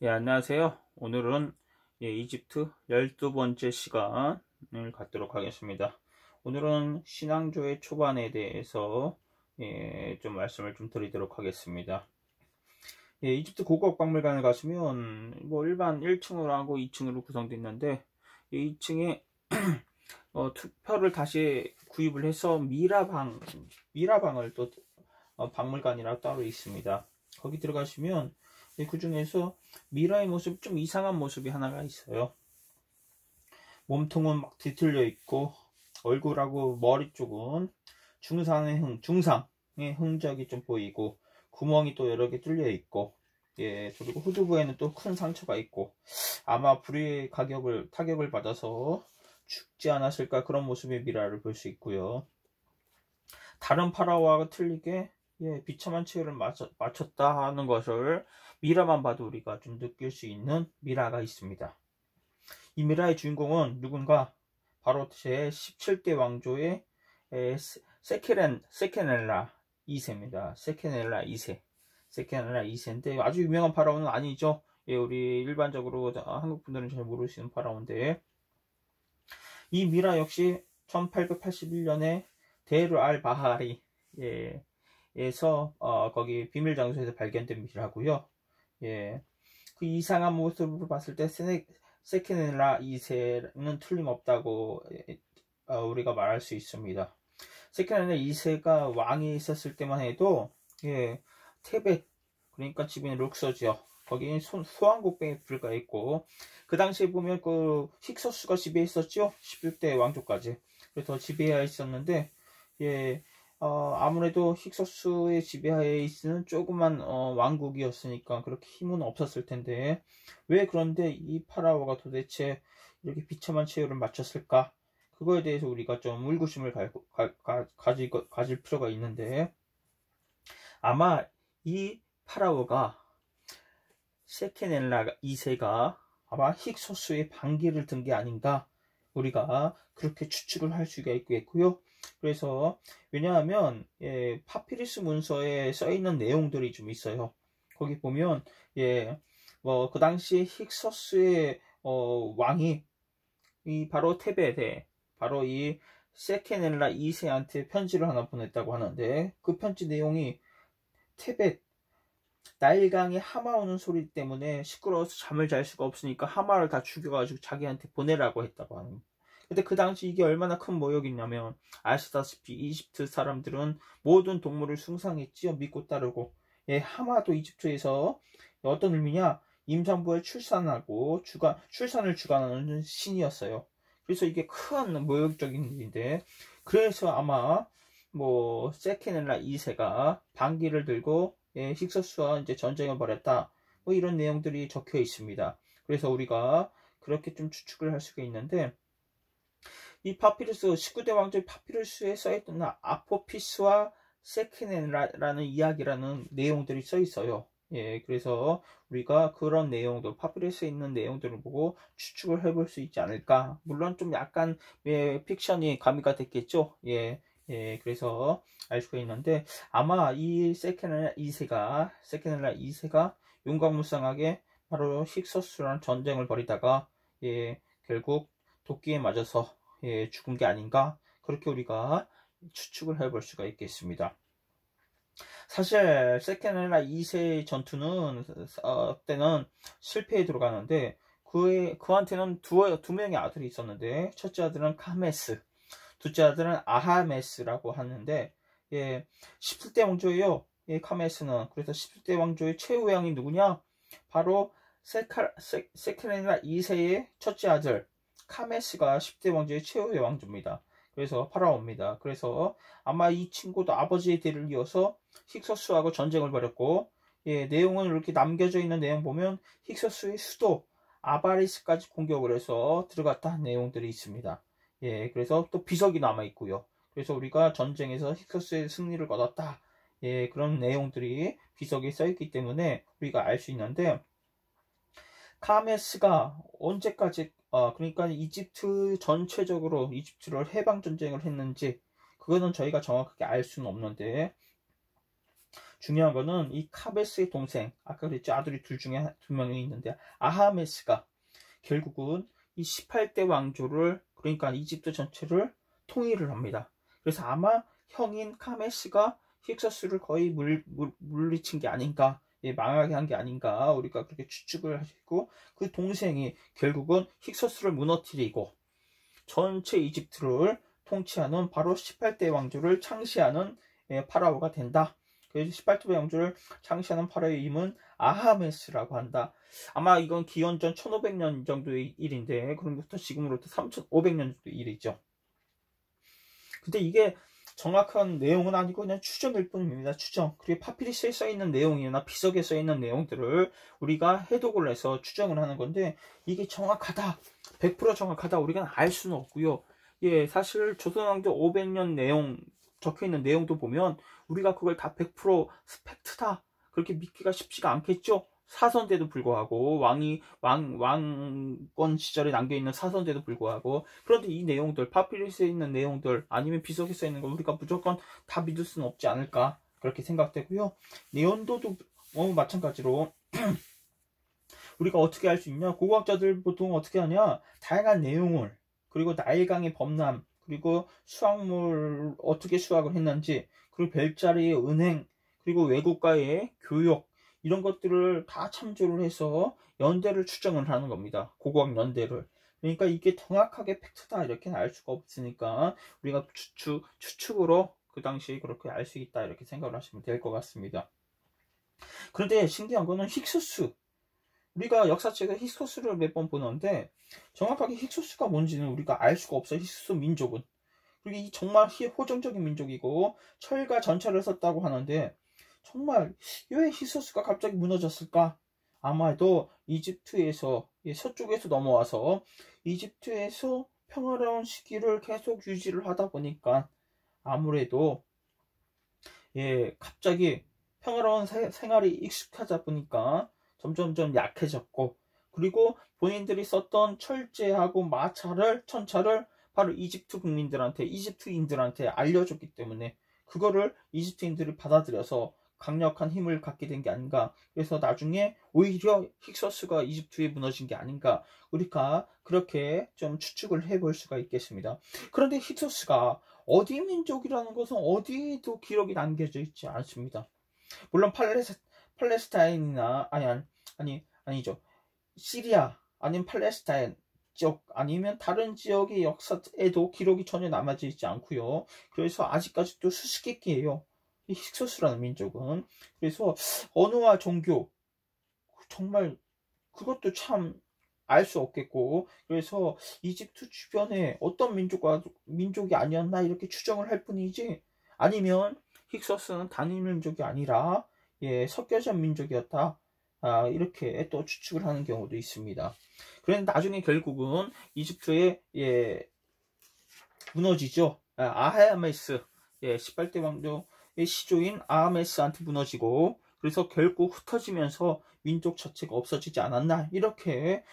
예, 안녕하세요. 오늘은 이집트 12번째 시간을 갖도록 하겠습니다. 오늘은 신앙조의 초반에 대해서 좀 말씀을 좀 드리도록 하겠습니다. 이집트 고고학 박물관을 가시면 뭐 일반 1층으로 하고 2층으로 구성되어 있는데 2층에 투표를 다시 구입을 해서 미라방을 또 박물관이라 따로 있습니다. 거기 들어가시면 그 중에서 미라의 모습 좀 이상한 모습이 하나가 있어요. 몸통은 막 뒤틀려 있고 얼굴하고 머리 쪽은 중상의 흔적이 좀 보이고 구멍이 또 여러 개 뚫려 있고 그리고 후두부에는 또 큰 상처가 있고 아마 불의 타격을 받아서 죽지 않았을까 그런 모습의 미라를 볼 수 있고요. 다른 파라오와 틀리게 비참한 최후를 마쳤다 하는 것을 미라만 봐도 우리가 좀 느낄 수 있는 미라가 있습니다. 이 미라의 주인공은 누군가 바로 제 17대 왕조의 세케넬라 2세입니다. 세케넬라 2세인데 아주 유명한 파라오는 아니죠. 우리 일반적으로 한국 분들은 잘 모르시는 파라오인데 이 미라 역시 1881년에 데르 알 바하리 에서 거기 비밀 장소에서 발견된 미라고요. 그 이상한 모습을 봤을 때 세케넬라 2세는 틀림없다고 우리가 말할 수 있습니다. 세케넬라 2세가 왕이 있었을 때만 해도 테벳, 그러니까 지금의 룩서지요. 거기 소왕국에 불과했고 그 당시에 보면 그 힉소스가 지배했었죠. 16대 왕조까지. 그래서 지배하에 있었는데 아무래도 힉소스의 지배하에 있는 조그만 왕국이었으니까 그렇게 힘은 없었을 텐데 왜 그런데 이 파라오가 도대체 이렇게 비참한 최후를 마쳤을까? 그거에 대해서 우리가 좀 의구심을 가질 필요가 있는데 아마 이 파라오가 세케넬라 2세가 아마 힉소스의 반기를 든 게 아닌가 우리가 그렇게 추측을 할 수가 있겠고요. 그래서 왜냐하면 파피루스 문서에 써 있는 내용들이 좀 있어요. 거기 보면 뭐 그 당시 힉소스의 왕이 바로 테베데 바로 이 세케넬라 2세한테 편지를 하나 보냈다고 하는데 그 편지 내용이 테벳 나일강에 하마 오는 소리 때문에 시끄러워서 잠을 잘 수가 없으니까 하마를 다 죽여가지고 자기한테 보내라고 했다고 하는. 근데 그 당시 이게 얼마나 큰 모욕이냐면 아시다시피 이집트 사람들은 모든 동물을 숭상했지요. 믿고 따르고. 하마도 이집트에서 어떤 의미냐 임산부에 출산을 주관하는 신이었어요. 그래서 이게 큰 모욕적인 일인데 그래서 아마 뭐 세케넬라 2세가 반기를 들고 힉소스와 이제 전쟁을 벌였다 뭐 이런 내용들이 적혀 있습니다. 그래서 우리가 그렇게 좀 추측을 할 수가 있는데 이 파피루스 19대 왕조의 파피루스에 써있던 아포피스와 세케넬라라는 이야기라는 내용들이 써 있어요. 그래서 우리가 그런 내용들 파피루스에 있는 내용들을 보고 추측을 해볼 수 있지 않을까. 물론 좀 약간 픽션이 가미가 됐겠죠. 그래서 알 수가 있는데 아마 이 세케넬라 2세가 용감무쌍하게 바로 힉소스랑 전쟁을 벌이다가 결국 도끼에 맞아서 죽은 게 아닌가 그렇게 우리가 추측을 해볼 수가 있겠습니다. 사실 세케넬라 2세의 전투는 때는 실패에 들어가는데 그한테는 두 명의 아들이 있었는데 첫째 아들은 카메스 둘째 아들은 아하메스라고 하는데 17대 왕조예요. 카메스는. 그래서 17대 왕조의 최후의 왕이 누구냐? 바로 세케넬라 2세의 첫째 아들 카메스가 10대 왕조의 최후의 왕조입니다. 그래서 파라오입니다. 그래서 아마 이 친구도 아버지의 뒤를 이어서 힉소스하고 전쟁을 벌였고 내용은 이렇게 남겨져 있는 내용 보면 힉소스의 수도 아바리스까지 공격을 해서 들어갔다 내용들이 있습니다. 그래서 또 비석이 남아 있고요. 그래서 우리가 전쟁에서 힉소스의 승리를 거뒀다. 그런 내용들이 비석에 써 있기 때문에 우리가 알 수 있는데 카메스가 언제까지 그러니까 이집트 전체적으로 이집트를 해방 전쟁을 했는지 그거는 저희가 정확하게 알 수는 없는데 중요한 거는 이 카베스의 동생, 아까 그랬죠. 아들이 둘 중에 두 명이 있는데 아하메스가 결국은 이 18대 왕조를, 그러니까 이집트 전체를 통일을 합니다. 그래서 아마 형인 카메스가 힉소스를 거의 물리친 게 아닌가, 망하게 한 게 아닌가, 우리가 그렇게 추측을 하시고, 그 동생이 결국은 힉소스를 무너뜨리고 전체 이집트를 통치하는 바로 18대 왕조를 창시하는 파라오가 된다. 그래서 18대 왕조를 창시하는 파라오의 이름은 아하메스라고 한다. 아마 이건 기원전 1500년 정도의 일인데, 그럼부터 지금으로부터 3500년 정도 일이죠. 근데 이게 정확한 내용은 아니고 그냥 추정일 뿐입니다. 추정. 그리고 파피루스에 써있는 내용이나 비석에 써있는 내용들을 우리가 해독을 해서 추정을 하는 건데, 이게 정확하다, 100% 정확하다, 우리가 알 수는 없고요. 예, 사실 조선왕조 500년 내용, 적혀있는 내용도 보면 우리가 그걸 다 100% 스펙트다, 그렇게 믿기가 쉽지가 않겠죠. 사선대도 불구하고, 왕권 시절에 남겨있는 사선대도 불구하고. 그런데 이 내용들, 파피루스에 있는 내용들, 아니면 비석에 써있는 걸 우리가 무조건 다 믿을 수는 없지 않을까, 그렇게 생각되고요. 내연도도 마찬가지로 우리가 어떻게 할 수 있냐, 고고학자들 보통 어떻게 하냐, 다양한 내용을, 그리고 나일강의 범람, 그리고 수확물 어떻게 수확을 했는지, 그리고 별자리의 은행, 그리고 외국과의 교역, 이런 것들을 다 참조를 해서 연대를 추정을 하는 겁니다. 고고학 연대를. 그러니까 이게 정확하게 팩트다 이렇게는 알 수가 없으니까 우리가 추측으로 그 당시 그렇게 알 수 있다 이렇게 생각을 하시면 될 것 같습니다. 그런데 신기한 거는 힉소스. 우리가 역사책에 힉소스를 몇 번 보는데 정확하게 힉소스가 뭔지는 우리가 알 수가 없어요. 힉소스 민족은. 그리고 이 정말 호정적인 민족이고 철과 전차를 썼다고 하는데, 정말 왜 힉소스가 갑자기 무너졌을까? 아마도 이집트에서, 서쪽에서 넘어와서 이집트에서 평화로운 시기를 계속 유지를 하다 보니까 아무래도 갑자기 평화로운 생활이 익숙하다 보니까 점점점 약해졌고, 그리고 본인들이 썼던 철제하고 천차를 바로 이집트 국민들한테, 이집트인들한테 알려줬기 때문에 그거를 이집트인들이 받아들여서 강력한 힘을 갖게 된 게 아닌가. 그래서 나중에 오히려 힉소스가 이집트에 무너진 게 아닌가, 우리가 그렇게 좀 추측을 해볼 수가 있겠습니다. 그런데 힉소스가 어디 민족이라는 것은 어디에도 기록이 남겨져 있지 않습니다. 물론 팔레스타인이나 아니죠, 시리아 아니면 팔레스타인 지역 아니면 다른 지역의 역사에도 기록이 전혀 남아져 있지 않고요. 그래서 아직까지도 수수께끼예요, 이 힉소스라는 민족은. 그래서 언어와 종교, 정말 그것도 참 알 수 없겠고, 그래서 이집트 주변에 어떤 민족이 아니었나 이렇게 추정을 할 뿐이지, 아니면 힉소스는 단일 민족이 아니라 섞여진 민족이었다, 이렇게 또 추측을 하는 경우도 있습니다. 그런데 나중에 결국은 이집트에 무너지죠. 아하메스, 18대 왕조의 시조인 아하메스한테 무너지고, 그래서 결국 흩어지면서 민족 자체가 없어지지 않았나, 이렇게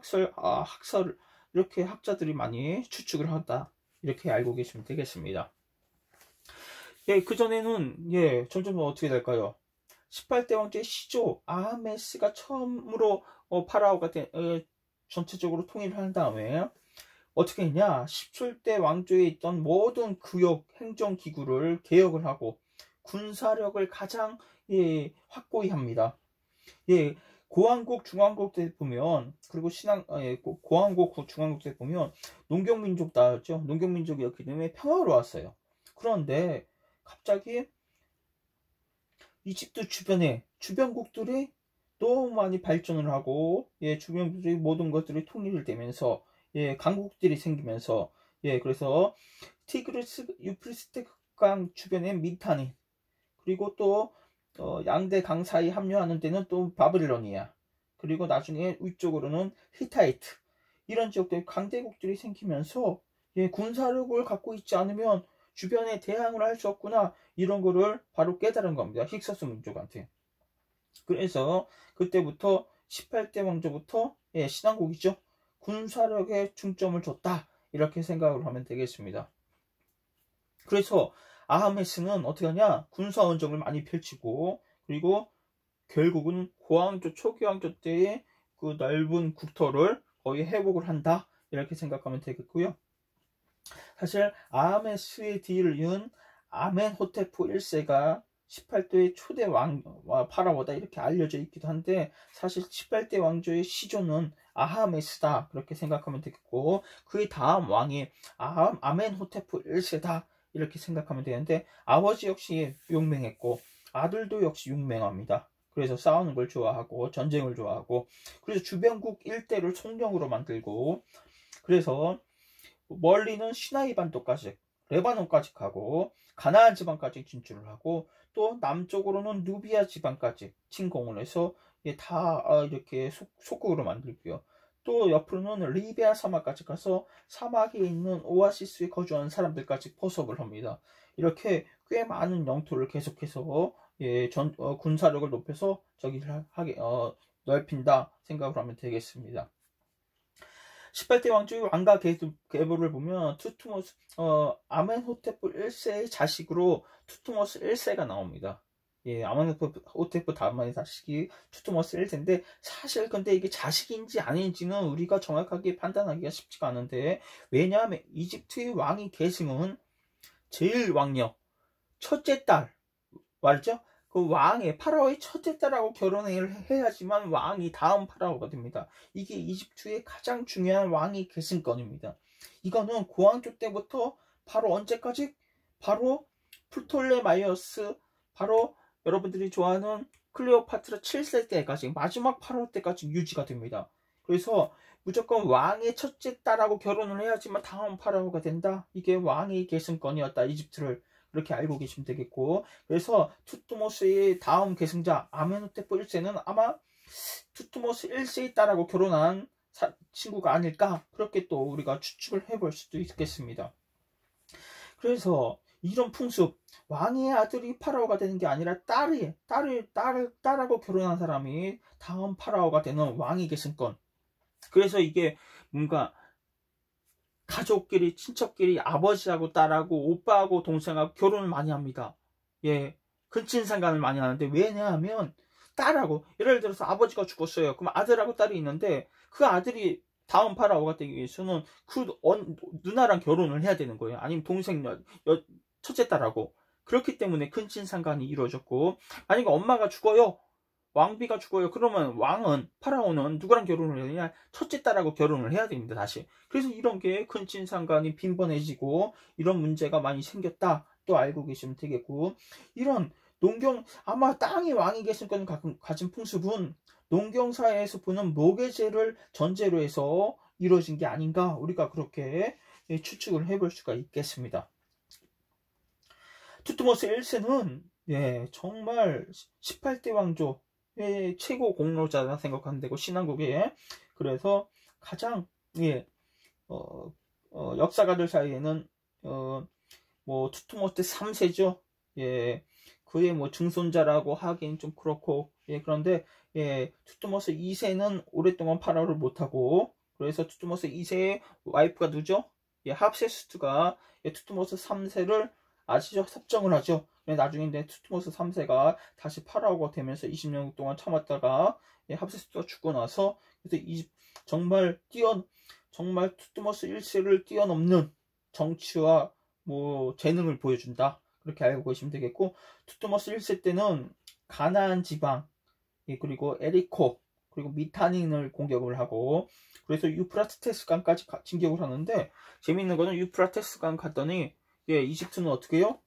이렇게 학자들이 많이 추측을 한다, 이렇게 알고 계시면 되겠습니다. 그전에는 점점 어떻게 될까요? 18대 왕조의 시조 아하메스가 처음으로 파라오가 전체적으로 통일을 한 다음에 어떻게 했냐, 17대 왕조에 있던 모든 구역 행정기구를 개혁을 하고 군사력을 가장 확고히 합니다. 고왕국 중왕국 때 보면, 그리고 고왕국 중왕국 때 보면 농경민족다였죠. 농경민족이었기 때문에 평화로웠어요. 그런데 갑자기 이집트 주변국들이 너무 많이 발전을 하고, 주변국들이 모든 것들이 통일이 되면서, 강국들이 생기면서, 그래서 티그리스 유프리스트 강 주변에 미타니, 그리고 또 양대 강 사이 합류하는 데는 또 바빌로니아, 그리고 나중에 위쪽으로는 히타이트, 이런 지역들 강대국들이 생기면서 군사력을 갖고 있지 않으면 주변에 대항을 할 수 없구나, 이런 거를 바로 깨달은 겁니다, 힉소스 민족한테. 그래서 그때부터 18대 왕조부터 신왕국이죠, 군사력에 중점을 줬다, 이렇게 생각을 하면 되겠습니다. 그래서 아하메스는 어떻게 하냐, 군사 원정을 많이 펼치고 그리고 결국은 고왕조, 초기왕조 때의 그 넓은 국토를 거의 회복을 한다, 이렇게 생각하면 되겠고요. 사실 아함의 뒤를 이은 아멘호테프 1세가 18대의 초대 왕 파라오다, 이렇게 알려져 있기도 한데, 사실 18대 왕조의 시조는 아하메스다, 그렇게 생각하면 되겠고, 그의 다음 왕이 아멘호테프 1세다, 이렇게 생각하면 되는데, 아버지 역시 용맹했고 아들도 역시 용맹합니다. 그래서 싸우는 걸 좋아하고 전쟁을 좋아하고, 그래서 주변국 일대를 총령으로 만들고, 그래서 멀리는 시나이 반도까지, 레바논까지 가고, 가나안 지방까지 진출을 하고, 또 남쪽으로는 누비아 지방까지 침공을 해서 다 이렇게 속국으로 만들고요. 또 옆으로는 리비아 사막까지 가서 사막에 있는 오아시스에 거주하는 사람들까지 포섭을 합니다. 이렇게 꽤 많은 영토를 계속해서 군사력을 높여서 넓힌다 생각을 하면 되겠습니다. 18대 왕조의 왕가 계보를 보면 아멘호테프 1세의 자식으로 투트모스 1세가 나옵니다. 아멘호테프 다음의 자식이 투트모스 1세인데, 사실 근데 이게 자식인지 아닌지는 우리가 정확하게 판단하기가 쉽지가 않은데, 왜냐하면 이집트의 왕위 계승은 제일 왕녀, 첫째 딸 말이죠. 그 파라오의 첫째 딸하고 결혼을 해야지만 왕이 다음 파라오가 됩니다. 이게 이집트의 가장 중요한 왕위 계승권입니다. 이거는 고왕조 때부터 바로 언제까지? 바로 프톨레마이오스, 바로 여러분들이 좋아하는 클레오파트라 7세 때까지, 마지막 파라오 때까지 유지가 됩니다. 그래서 무조건 왕의 첫째 딸하고 결혼을 해야지만 다음 파라오가 된다. 이게 왕위 계승권이었다, 이집트를. 그렇게 알고 계시면 되겠고, 그래서 투트모스의 다음 계승자 아멘호테프 1세는 아마 투트모스 1세의 딸하고 결혼한 친구가 아닐까, 그렇게 또 우리가 추측을 해볼 수도 있겠습니다. 그래서 이런 풍습, 왕의 아들이 파라오가 되는 게 아니라 딸하고 결혼한 사람이 다음 파라오가 되는 왕위 계승권. 그래서 이게 뭔가 가족끼리, 친척끼리, 아버지하고 딸하고 오빠하고 동생하고 결혼을 많이 합니다. 근친상간을 많이 하는데, 왜냐하면 딸하고, 예를 들어서 아버지가 죽었어요. 그럼 아들하고 딸이 있는데, 그 아들이 다음 파라오가 되기 위해서는 그 누나랑 결혼을 해야 되는 거예요. 아니면 동생 첫째 딸하고. 그렇기 때문에 근친상간이 이루어졌고, 만약에 엄마가 죽어요, 왕비가 죽어요. 그러면 파라오는 누구랑 결혼을 해야 되냐? 첫째 딸하고 결혼을 해야 됩니다, 다시. 그래서 이런 게 근친상간이 빈번해지고, 이런 문제가 많이 생겼다, 또 알고 계시면 되겠고, 이런 아마 땅의 왕이 계승권을 가진 풍습은 농경사회에서 보는 모계제를 전제로 해서 이루어진 게 아닌가, 우리가 그렇게 추측을 해볼 수가 있겠습니다. 투트모스 1세는 정말 18대 왕조 최고 공로자라 생각하면 되고, 신왕국에. 그래서 가장 역사가들 사이에는 투트모스 3세죠. 그의 증손자라고 하긴 좀 그렇고, 그런데 투트모스 2세는 오랫동안 파라오를 못하고, 그래서 투트모스 2세의 와이프가 누죠? 합세스투가 투트모스 3세를 아시죠? 섭정을 하죠. 나중에 투트모스 3세가 다시 파라오가 되면서 20년 동안 참았다가 합세스투가 죽고 나서, 그래서 정말 투트모스 1세를 뛰어넘는 정치와 재능을 보여준다, 그렇게 알고 계시면 되겠고, 투트모스 1세 때는 가나안 지방, 그리고 에리코, 그리고 미타닌을 공격을 하고, 그래서 유프라테스 강까지 진격을 하는데, 재밌는 거는 유프라테스 강 갔더니 이집트는 어떻게 해요?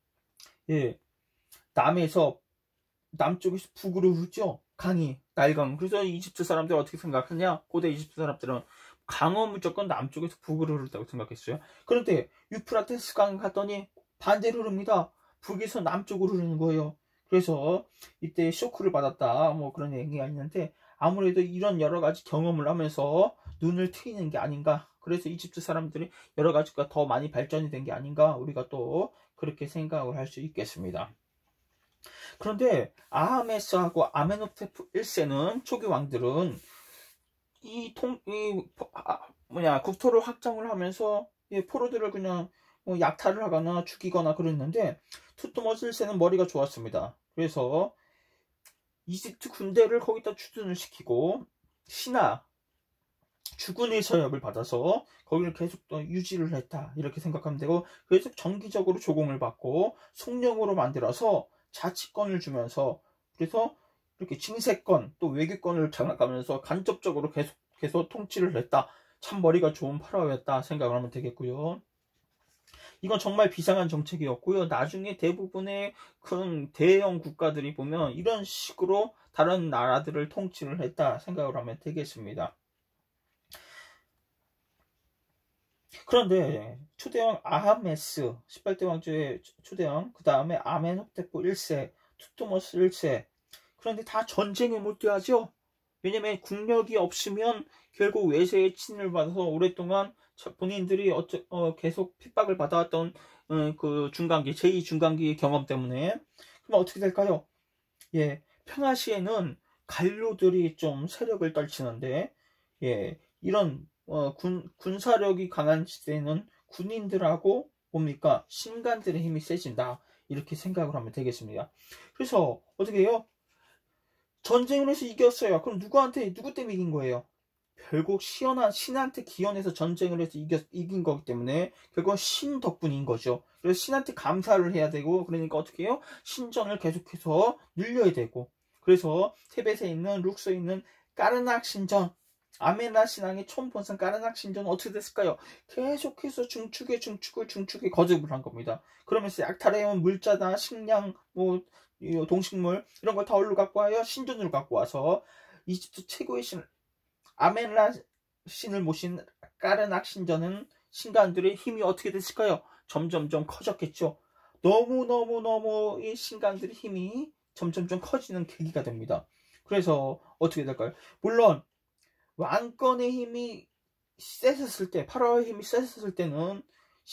남쪽에서 북으로 흐르죠, 강이, 나일강. 그래서 이집트 사람들 어떻게 생각하냐? 고대 이집트 사람들은 강은 무조건 남쪽에서 북으로 흐른다고 생각했어요. 그런데 유프라테스 강 갔더니 반대로 흐릅니다. 북에서 남쪽으로 흐르는 거예요. 그래서 이때 쇼크를 받았다, 그런 얘기가 있는데, 아무래도 이런 여러 가지 경험을 하면서 눈을 트이는 게 아닌가. 그래서 이집트 사람들이 여러 가지가 더 많이 발전이 된 게 아닌가, 우리가 또 그렇게 생각을 할 수 있겠습니다. 그런데 아하메스하고 아멘호테프 1세는, 초기 왕들은 국토를 확장을 하면서 포로들을 그냥 약탈을 하거나 죽이거나 그랬는데, 투트모스 1세는 머리가 좋았습니다. 그래서 이집트 군대를 거기다 주둔을 시키고 신하 주군의 서역을 받아서 거기를 계속 또 유지를 했다 이렇게 생각하면 되고, 계속 정기적으로 조공을 받고 속령으로 만들어서 자치권을 주면서, 그래서 이렇게 징세권 또 외교권을 장악하면서 간접적으로 계속 통치를 했다. 참 머리가 좋은 파라오였다 생각을 하면 되겠고요. 이건 정말 비상한 정책이었고요. 나중에 대부분의 큰 대형 국가들이 보면 이런 식으로 다른 나라들을 통치를 했다 생각을 하면 되겠습니다. 그런데 초대왕 아하메스 18대 왕조의 초대왕, 그 다음에 아멘호테프 1세, 투트모스 1세, 그런데 다 전쟁에 몰두하죠. 왜냐면 국력이 없으면 결국 외세의 침을 받아서 오랫동안 본인들이 계속 핍박을 받아왔던 그 중간기, 제2중간기의 경험 때문에. 그럼 어떻게 될까요? 예, 평화시에는 갈로들이 좀 세력을 떨치는데, 예, 이런 군사력이 강한 시대에는 군인들하고 뭡니까? 신관들의 힘이 세진다. 이렇게 생각을 하면 되겠습니다. 그래서 어떻게 해요? 전쟁을 해서 이겼어요. 그럼 누구 때문에 이긴 거예요? 결국 신한테 기원해서 전쟁을 해서 이긴 거기 때문에 결국 신 덕분인 거죠. 그래서 신한테 감사를 해야 되고, 그러니까 어떻게 해요? 신전을 계속해서 늘려야 되고, 그래서 테벳에 있는 룩소에 있는 까르낙 신전, 아멘라 신앙의 촌본산 까르낙 신전은 어떻게 됐을까요? 계속해서 중축에 거듭을 한 겁니다. 그러면서 약탈해온 물자나 식량, 동식물 이런 걸 다 어디로 갖고 와요? 신전으로 갖고 와서 이집트 최고의 신 아멘라 신을 모신 까르낙 신전은 신관들의 힘이 어떻게 됐을까요? 점점점 커졌겠죠. 너무 이 신관들의 힘이 점점점 커지는 계기가 됩니다. 그래서 어떻게 될까요? 물론 왕권의 힘이 셌었을 때, 파라오의 힘이 셌었을 때는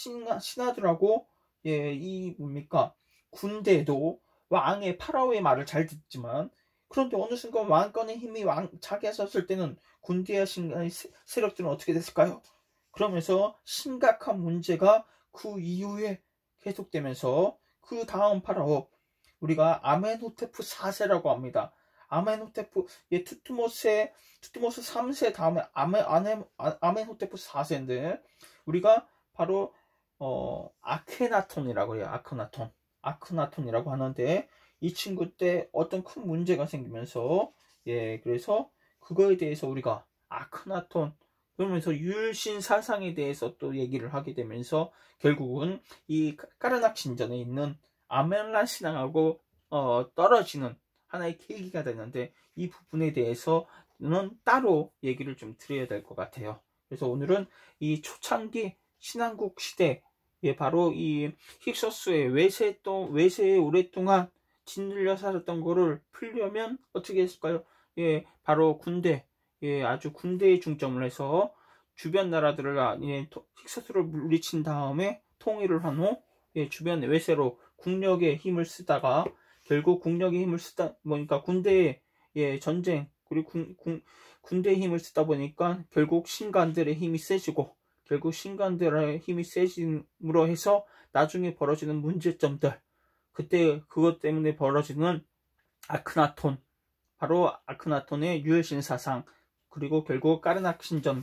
신하들하고 이 뭡니까? 군대도 왕의 파라오의 말을 잘 듣지만, 그런데 어느 순간 왕권의 힘이 자기가 썼을 때는 군대와 신간의 세력들은 어떻게 됐을까요? 그러면서 심각한 문제가 그 이후에 계속되면서 그 다음 파라오, 우리가 아멘호테프 4세라고 합니다. 아멘호테프, 투트모스 3세 다음에 아멘호테프 4세인데, 우리가 바로 아케나톤이라고 해요. 아크나톤이라고 하는데, 이 친구 때 어떤 큰 문제가 생기면서, 그래서 그거에 대해서 우리가 아크나톤, 그러면서 율신 사상에 대해서 또 얘기를 하게 되면서 결국은 이 까르낙 신전에 있는 아멘라 신앙하고 떨어지는 하나의 계기가 되는데, 이 부분에 대해서는 따로 얘기를 좀 드려야 될 것 같아요. 그래서 오늘은 이 초창기 신한국 시대, 바로 이 힉소스의 외세에 오랫동안 짓눌려 살았던 거를 풀려면 어떻게 했을까요? 바로 군대, 아주 군대에 중점을 해서 주변 나라들을 힉소스를 물리친 다음에 통일을 한 후 주변 외세로 국력의 힘을 쓰다가, 결국 국력의 힘을 쓰다 보니까 군대의 전쟁, 그리고 군대의 힘을 쓰다 보니까 결국 신관들의 힘이 세지고, 결국 신관들의 힘이 세짐으로 해서 나중에 벌어지는 문제점들, 그때 그것 때문에 벌어지는 아크나톤, 바로 아크나톤의 유혈신 사상, 그리고 결국 까르낙 신전의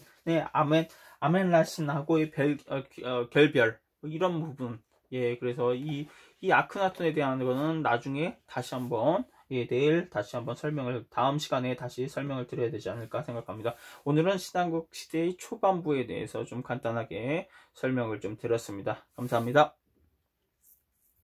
아멘라 신하고의 결별, 이런 부분. 그래서 이 아크나톤에 대한 거는 나중에 다시 한번, 내일 다시 한번 다음 시간에 다시 설명을 드려야 되지 않을까 생각합니다. 오늘은 신한국 시대의 초반부에 대해서 좀 간단하게 설명을 좀 드렸습니다. 감사합니다.